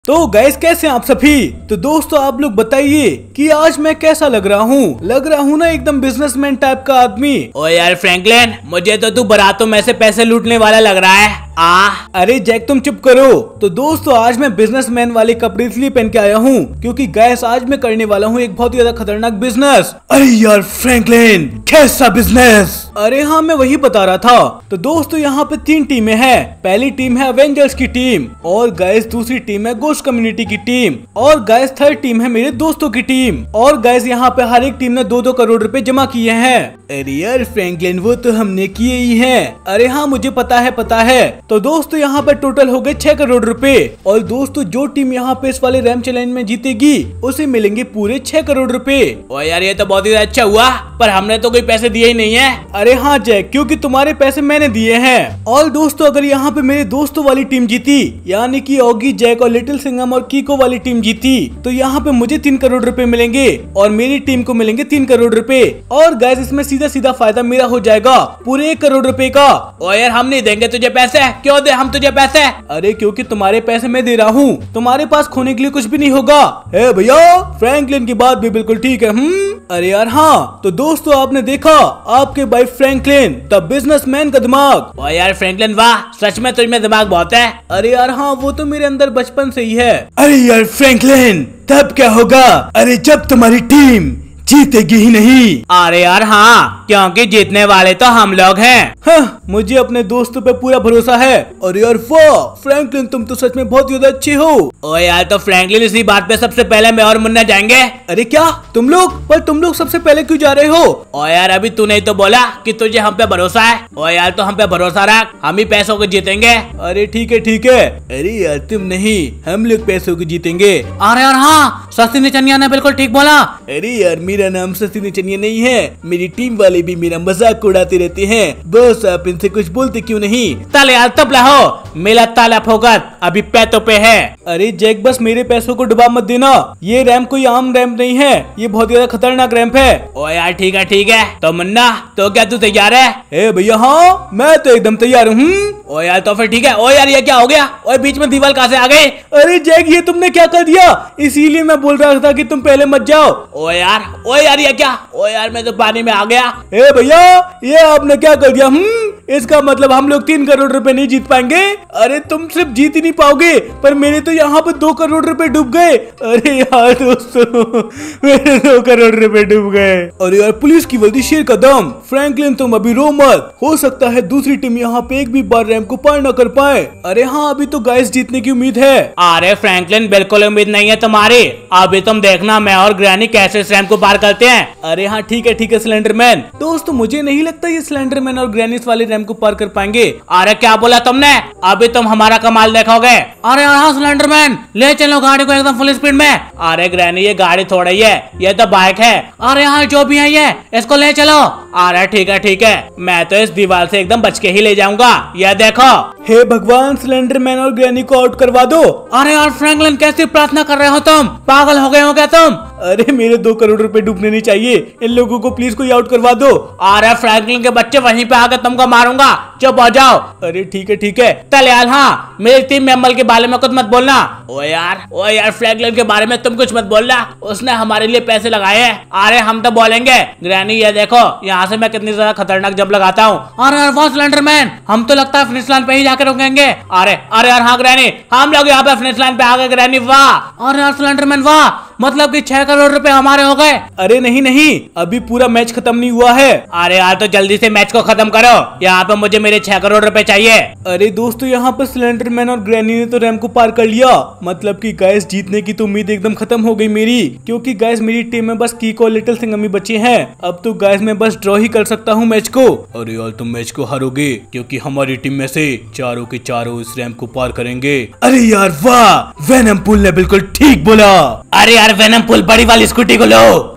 तो गैस कैसे हैं आप सभी। तो दोस्तों आप लोग बताइए कि आज मैं कैसा लग रहा हूँ ना एकदम बिजनेसमैन टाइप का आदमी। ओ यार फ्रैंकलिन, मुझे तो तू बारातों में से पैसे लूटने वाला लग रहा है। अरे जैक तुम चुप करो। तो दोस्तों आज मैं बिजनेसमैन वाले कपड़े इसलिए पहन के आया हूँ क्योंकि गैस आज मैं करने वाला हूँ एक बहुत ही ज्यादा खतरनाक बिजनेस। अरे यार फ्रैंकलिन, कैसा बिजनेस? अरे हाँ मैं वही बता रहा था। तो दोस्तों यहाँ पे 3 टीमें हैं। पहली टीम है अवेंजर्स की टीम, और गैस दूसरी टीम है गोस्ट कम्युनिटी की टीम, और गैस थर्ड टीम है मेरे दोस्तों की टीम। और गैस यहाँ पे हर एक टीम ने 2-2 करोड़ रुपए जमा किए हैं। अरे यार फ्रैंकलिन, वो तो हमने किए ही हैं। अरे हाँ मुझे पता है। तो दोस्तों यहाँ पे टोटल हो गए 6 करोड़ रुपए। और दोस्तों जो टीम यहाँ पे इस वाले रैम चैलेंज में जीतेगी उसे मिलेंगे पूरे 6 करोड़ रुपए। ओ यार ये तो बहुत ही अच्छा हुआ, पर हमने तो कोई पैसे दिए ही नहीं है। अरे हाँ जैक, क्योंकि तुम्हारे पैसे मैंने दिए हैं। और दोस्तों अगर यहाँ पे मेरे दोस्तों वाली टीम जीती, यानी कि ऑगी, जैक और लिटिल सिंघम और कीको वाली टीम जीती, तो यहाँ पे मुझे 3 करोड़ रुपए मिलेंगे और मेरी टीम को मिलेंगे 3 करोड़ रुपए। और गैस इसमें सीधा फायदा मेरा हो जाएगा पूरे 1 करोड़ रुपए का। ओ यार हम नहीं देंगे तुझे पैसे। क्यों दे हम तुझे पैसे? अरे क्योंकि तुम्हारे पैसे मैं दे रहा हूँ, तुम्हारे पास खोने के लिए कुछ भी नहीं होगा। ए भैया, फ्रैंकलिन की बात भी बिल्कुल ठीक है। अरे यार हाँ, तो दोस्तों आपने देखा आपके भाई फ्रैंकलिन द बिजनेसमैन का दिमाग। ओ यार फ्रैंकलिन वाह, सच में तुझ में दिमाग बहुत है। अरे यार हाँ, वो तो मेरे अंदर बचपन से ही है। अरे यार फ्रैंकलिन, तब क्या होगा? अरे जब तुम्हारी टीम जीतेगी ही नहीं। अरे यार हाँ, क्योंकि जीतने वाले तो हम लोग हैं। हाँ, मुझे अपने दोस्तों पे पूरा भरोसा है। अरे यार वाह फ्रैंकलिन, तुम तो सच में बहुत ज्यादा अच्छे हो। ओ यार तो फ्रैंकलिन इसी बात पे सबसे पहले मैं और मुन्ना जाएंगे। अरे क्या तुम लोग? पर तुम लोग सबसे पहले क्यों जा रहे हो? ओ यार अभी तूने ही तो बोला कि तुझे हम पे भरोसा है। ओ यार तो हम पे भरोसा रख, हम ही पैसों को जीतेंगे। अरे ठीक है। अरे यार तुम नहीं, हम लोग पैसों को जीतेंगे। अरे यार हाँ, सस्ती निचनिया ने बिल्कुल ठीक बोला। अरे यार मेरा नाम सस्ती निचनिया नहीं है, मेरी टीम वाले भी मेरा मजाक उड़ाते रहते हैं। बस आप इनसे कुछ बोलते क्यों नहीं? ताले यार तब हो, मेरा ताला फोकत अभी पैतों पे है। अरे जैक बस मेरे पैसों को डुबा मत देना। ये रैंप कोई आम रैंप नहीं है, ये बहुत ज्यादा खतरनाक रैंप है। ओ यार ठीक है। तो मुन्ना, तो क्या तू तैयार है? ए भैया हाँ, मैं तो एकदम तैयार हूँ। ओ यार तो फिर ठीक है। ओ यार ये क्या हो गया? और बीच में दीवार कहाँ से आ गई? अरे जैक ये तुमने क्या कर दिया? इसीलिए मैं बोल रहा था कि तुम पहले मत जाओ। ओ यार ये क्या? ओ यार मैं तो पानी में आ गया। ए भैया ये आपने क्या कर दिया? इसका मतलब हम लोग 3 करोड़ रुपए नहीं जीत पाएंगे। अरे तुम सिर्फ जीत ही नहीं पाओगे, पर मेरे तो यहाँ पे 2 करोड़ रुपए डूब गए। अरे यार दोस्तों, मेरे 2 करोड़ रुपए डूब गए। अरे यार पुलिस की वर्दी शेर का दम। फ्रैंकलिन तुम अभी रो मत, हो सकता है दूसरी टीम यहाँ पे एक भी बार रैंप को पार न कर पाए। अरे हाँ अभी तो गाइस जीतने की उम्मीद है। अरे फ्रैंकलिन बिल्कुल उम्मीद नहीं है तुम्हारी। अभी तुम देखना मैं और ग्रैनी कैसे इस रैंप को पार करते हैं। अरे हाँ ठीक है स्लेंडरमैन। दोस्तों मुझे नहीं लगता ये स्लेंडरमैन और ग्रैनीस वाले रैंप को पार कर पाएंगे। अरे क्या बोला तुमने? अभी तुम हमारा कमाल देखोगे। अरे हाँ स्लेंडरमैन, ले चलो गाड़ी को एकदम फुल स्पीड में। अरे ग्रैनी ये गाड़ी थोड़ा ही है, ये तो बाइक है। अरे हाँ जो भी है ये, इसको ले चलो। अरे ठीक है, मैं तो इस दीवार से एकदम बच के ही ले जाऊंगा। ये देखो। हे भगवान, स्लेंडरमैन और ग्रैनी को आउट करवा दो। अरे यार फ्रैंकलिन कैसी प्रार्थना कर रहे हो तुम? पागल हो गए हो क्या तुम? अरे मेरे 2 करोड़ रुपए डूबने नहीं चाहिए। इन लोगों को प्लीज कोई आउट करवा दो। अरे फ्रैंकलिन के बच्चे वहीं पे आकर तुमको मारूंगा, चुप हो जाओ। अरे ठीक है। चल यार हाँ, मेरी टीम मेंबर के बारे में कुछ मत बोलना। ओ यार फ्रैंकलिन के बारे में तुम कुछ मत बोलना, उसने हमारे लिए पैसे लगाए हैं। अरे हम तो बोलेंगे। ग्रैनी ये देखो, यहाँ से मैं कितनी ज्यादा खतरनाक जंप लगाता हूँ। अरे यार वो स्लेंडरमैन, हम तो लगता है फिनिश लाइन पे ही जाकर रुकेंगे। अरे यार हाँ ग्रैनी, हम लोग यहाँ पे फिनिश लाइन पे आ गए। ग्रैनी वाह। अरे यार स्लेंडरमैन वाह, मतलब कि 6 करोड़ रुपए हमारे हो गए। अरे नहीं, अभी पूरा मैच खत्म नहीं हुआ है। अरे यार तो जल्दी से मैच को खत्म करो, यहाँ पे मुझे मेरे 6 करोड़ रुपए चाहिए। अरे दोस्तों यहाँ पर स्लेंडरमैन और ग्रैनी ने तो रैंप को पार कर लिया। मतलब कि गाइस जीतने की तो उम्मीद एकदम खत्म हो गई मेरी, क्योंकि गाइस मेरी टीम में बस कीको और लिटिल सिंघम ही बचे हैं। अब तो गाइस मैं बस ड्रॉ ही कर सकता हूँ मैच को। अरे यार तुम मैच को हारोगे, क्योंकि हमारी टीम में से चारों के चारों इस रैंप को पार करेंगे। अरे यार वाह, वेनम पुल ने बिल्कुल ठीक बोला। अरे यार वेनम पुल बड़ी वाली स्कूटी को लो।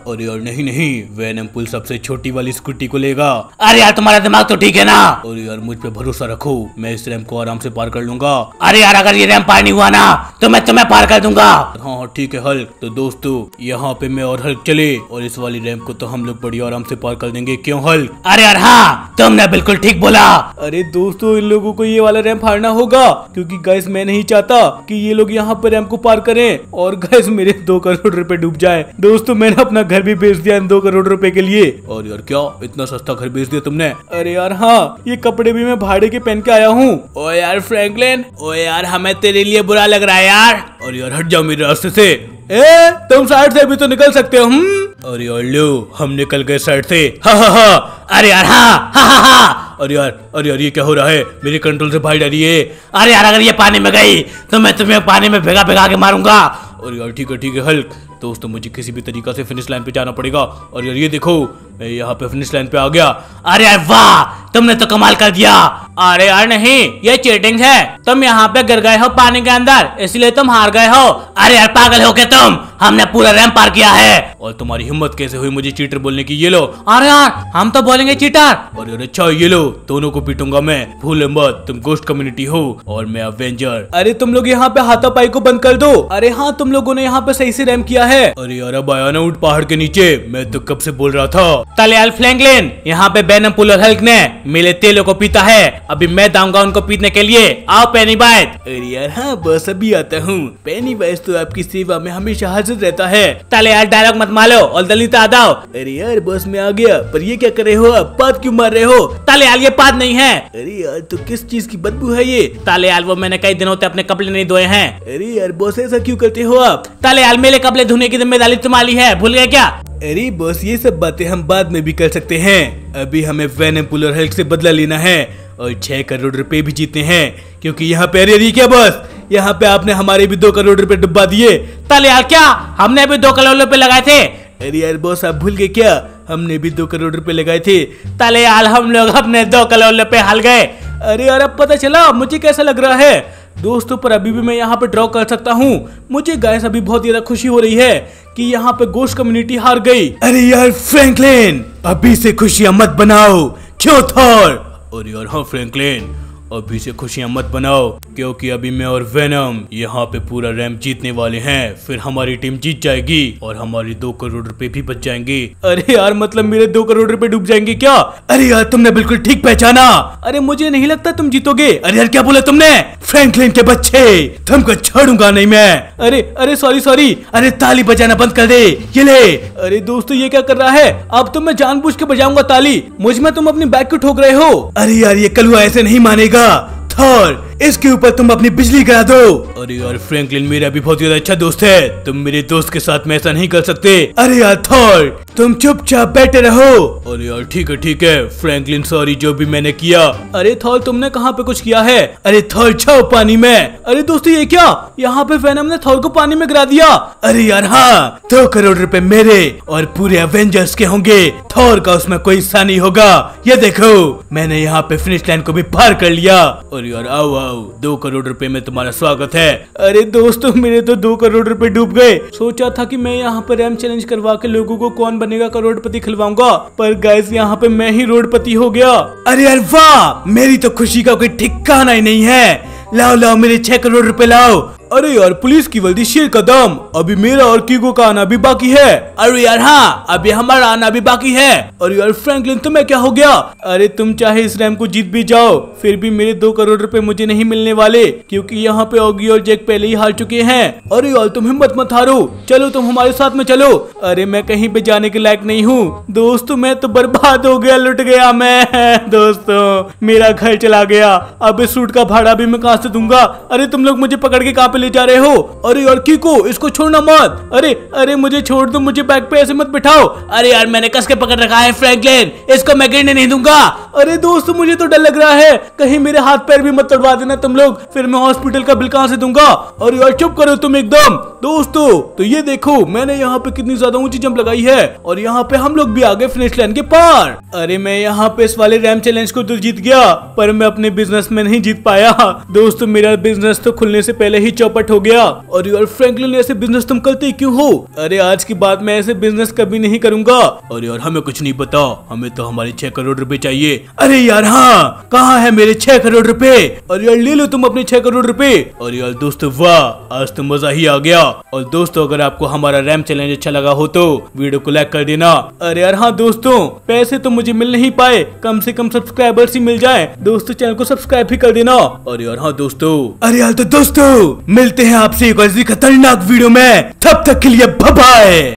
अरे यार नहीं नहीं, वेनम पुल सबसे छोटी वाली स्कूटी को लेगा। अरे यार तुम्हारा दिमाग तो ठीक है ना। अरे यार मुझ पे भरोसा रखो, मैं इस रैंप को आराम से पार कर लूंगा। अरे यार अगर ये रैंप पार नहीं हुआ ना तो मैं तुम्हें पार कर दूंगा। हाँ ठीक है हल्क। तो दोस्तों यहाँ पे मैं और हल्क चले और इस वाली रैंप को तो हम लोग बड़ी आराम से पार कर देंगे, क्यों हल्क? अरे यार हाँ तुमने बिल्कुल ठीक बोला। अरे दोस्तों इन लोगों को ये वाला रैंप हारना होगा, क्योंकि गाइस मैं नहीं चाहता कि ये लोग यहाँ पर रैंप को पार करें और गाइस मेरे 2 करोड़ रुपए डूब जाए। दोस्तों मैंने अपना घर भी बेच दिया इन 2 करोड़ रुपए के लिए। और यार क्या इतना सस्ता घर बेच दिया तुमने? अरे यार हाँ, ये कपड़े भी मैं भाड़े के पहन के आया हूँ। ओ यार फ्रैंकलिन, ओ यार हमें तेरे लिए बुरा लग रहा है यार। और यार हट जाओ मेरे रास्ते से। ए तुम साइड से भी तो निकल सकते हो। अरे यार लो हम निकल गए साइड से। हा हा हा। अरे यार हाँ हा हा हा। अरे यार ये क्या हो रहा है? मेरे कंट्रोल से बाहर जा रही है। अरे यार अगर ये पानी में गई तो मैं तुम्हें पानी में भिगा भिगा के मारूंगा। और यार ठीक है हल्क। दोस्तों मुझे किसी भी तरीका से फिनिश लाइन पे जाना पड़ेगा। और यार ये देखो मैं यहाँ पे फिनिश लाइन पे आ गया। अरे यार वाह तुमने तो कमाल कर दिया। अरे यार नहीं ये चीटिंग है, तुम यहाँ पे गिर गए हो पानी के अंदर इसलिए तुम हार गए हो। अरे यार पागल हो क्या तुम, हमने पूरा रैंप पार किया है। और तुम्हारी हिम्मत कैसे हुई मुझे चीटर बोलने की? ये लो। अरे यार हम तो बोलेंगे चीटर। और यार अच्छा ये लो, दोनों को पीटूंगा मैं। भूल मत तुम गोस्ट कम्युनिटी हो और मैं अवेंजर। अरे तुम लोग यहाँ पे हाथापाई को बंद कर दो। अरे हाँ तुम लोगों ने यहाँ पे सही से रैंप किया है। अरे यार अब आया ना ऊंट पहाड़ के नीचे, मैं तो कब से बोल रहा था। तलेयाल फ्रैंकलिन, यहाँ पे वेनम पुल और हल्क ने मिले तेलों को पीता है, अभी मैं दाऊंगा उनको पीटने के लिए। आओ पेनीवाइज। अरे यार हाँ बस अभी आता हूँ। पेनीवाइज तो आपकी सेवा में हमेशा हाजिर रहता है। तलेयाल डायलॉग मत मारो और दलित आ जाओ। अरे यार बस मैं आ गया, पर ये क्या कर रहे हो आप? पाद क्यों मार रहे हो? तलेयाल ये पाद नहीं है। अरे यार तो किस चीज की बदबू है ये? तलेयाल वो मैंने कई दिनों से अपने कपड़े नहीं धोए हैं। अरे यार बॉस ऐसा क्यों करते हो आप? तलेयाल मेरे कपड़े धोने की जिम्मेदारी तुम्हारी है, भूल गए क्या? अरे बॉस ये सब बातें हम बाद में भी कर सकते हैं, अभी हमें वेनम पुल और हल्क से बदला लेना है और 6 करोड़ रुपए भी जीतने हैं, क्योंकि यहाँ पे अरे क्या बॉस, यहाँ पे आपने हमारे भी 2 करोड़ रुपए डुबा दिए। तलेयाल क्या हमने भी 2 करोड़ रुपए लगाए थे? अरे यार बॉस आप भूल गए क्या? हमने भी 2 करोड़ रुपए लगाए थे। तलेयाल हम लोग अपने 2 करोड़ रुपए हार गए। अरे यार अब पता चला मुझे कैसा लग रहा है। दोस्तों पर अभी भी मैं यहाँ पे ड्रॉ कर सकता हूँ। मुझे गाइस अभी बहुत ज्यादा खुशी हो रही है कि यहाँ पे गोश्त कम्युनिटी हार गई। अरे यार फ्रैंकलिन अभी से खुशियां मत बनाओ, क्यों थॉर? और यार हाँ फ्रैंकलिन अभी से खुशियां मत बनाओ, क्योंकि अभी मैं और वेनम यहाँ पे पूरा रैंप जीतने वाले हैं। फिर हमारी टीम जीत जाएगी और हमारी 2 करोड़ रुपए भी बच जाएंगे। अरे यार मतलब मेरे 2 करोड़ रुपए डूब जाएंगे क्या? अरे यार तुमने बिल्कुल ठीक पहचाना। अरे मुझे नहीं लगता तुम जीतोगे। अरे यार क्या बोला तुमने? फ्रैंकलिन के बच्चे तुमको छोड़ूंगा नहीं मैं। अरे सॉरी। अरे ताली बजाना बंद कर दे, ये ले। अरे दोस्तों ये क्या कर रहा है? अब तो मैं जानबूझ के बजाऊंगा ताली, मुझ में तुम अपनी बैग को ठोक रहे हो। अरे यार ये कलुआ ऐसे नहीं मानेगा। थॉर इसके ऊपर तुम अपनी बिजली गिरा दो। अरे यार फ्रैंकलिन मेरा भी बहुत ज्यादा अच्छा दोस्त है, तुम मेरे दोस्त के साथ में ऐसा नहीं कर सकते। अरे यार थॉर तुम चुपचाप बैठे रहो। अरे यार ठीक है फ्रैंकलिन सॉरी जो भी मैंने किया। अरे थॉर तुमने कहाँ पे कुछ किया है? अरे थॉर जाओ पानी में। अरे दोस्तों ये क्या? यहाँ पे वेनम ने थॉर को पानी में गिरा दिया। अरे यार हाँ 2 करोड़ रुपए मेरे और पूरे अवेंजर्स के होंगे, थॉर का उसमें कोई हिस्सा नहीं होगा। ये देखो मैंने यहाँ पे फिनिश लाइन को भी पार कर लिया। और यार आओ 2 करोड़ रुपए में तुम्हारा स्वागत है। अरे दोस्तों मेरे तो 2 करोड़ रुपए डूब गए। सोचा था कि मैं यहाँ पर रैंप चैलेंज करवा के लोगों को कौन बनेगा करोड़पति खिलवाऊंगा, पर गाइस यहाँ पे मैं ही रोडपति हो गया। अरे यार वाह मेरी तो खुशी का कोई ठिकाना ही नहीं है। लाओ मेरे 6 करोड़ रुपए लाओ। अरे यार पुलिस की वर्दी शेर का दाम, अभी मेरा और कीगो का आना भी बाकी है। अरे यार हाँ अभी हमारा आना भी बाकी है। अरे यार फ्रैंकलिन तुम्हें क्या हो गया? अरे तुम चाहे इस रैंप को जीत भी जाओ फिर भी मेरे 2 करोड़ रुपए मुझे नहीं मिलने वाले, क्योंकि यहाँ पे ऑगी और जैक पहले ही हार चुके हैं। अरे यार तुम हिम्मत मत हारो, चलो तुम हमारे साथ में चलो। अरे मैं कहीं पे जाने के लायक नहीं हूँ दोस्तों, मैं तो बर्बाद हो गया, लुट गया मैं। दोस्तों मेरा घर चला गया, अब इस सूट का भाड़ा भी मैं कहाँ से दूंगा? अरे तुम लोग मुझे पकड़ के कहाँ पे ले जा रहे हो? अरे यार कीको इसको छोड़ना मत। अरे मुझे छोड़ दो, मुझे बैग पे ऐसे मत बिठाओ। अरे यार मैंने कस के पकड़ रखा है फ्रैंकलिन, इसको मैं गिरने नहीं दूंगा। अरे दोस्तों मुझे तो डर लग रहा है, कहीं मेरे हाथ पैर भी मत तोड़वा देना तुम लोग, फिर मैं हॉस्पिटल का बिल कहाँ से दूंगा? अरे यार चुप करो तुम एकदम। दोस्तों तो ये देखो मैंने यहाँ पे कितनी ज्यादा ऊंची जंप लगाई है और यहाँ पे हम लोग भी आ गए फिनिश लाइन के पार। अरे मैं यहाँ पे इस वाले रैंप चैलेंज को तो जीत गया, पर मैं अपने बिजनेस में नहीं जीत पाया। दोस्तों मेरा बिजनेस तो खुलने से पहले ही चौपट हो गया। और यार फ्रैंकलिन ऐसे बिजनेस तुम करते क्यों हो? अरे आज की बात मैं ऐसे बिजनेस कभी नहीं करूंगा। और यार हमें कुछ नहीं पता, हमें तो हमारे 6 करोड़ रुपए चाहिए। अरे यार हाँ, कहाँ है मेरे 6 करोड़ रुपए? और यार ले लो तुम अपने 6 करोड़ रुपए। और यार दोस्तों वाह, आज तो मजा ही आ गया। और दोस्तों अगर आपको हमारा रैम चैलेंज अच्छा लगा हो तो वीडियो को लाइक कर देना। अरे यार हाँ दोस्तों, पैसे तो मुझे मिल नहीं पाए, कम से कम सब्सक्राइबर्स ही मिल जाए। दोस्तों चैनल को सब्सक्राइब भी कर देना। और यार हाँ दोस्तों, अरे यार तो दोस्तों मिलते हैं आपसे एक ऐसी खतरनाक वीडियो में, तब तक के लिए बाय बाय।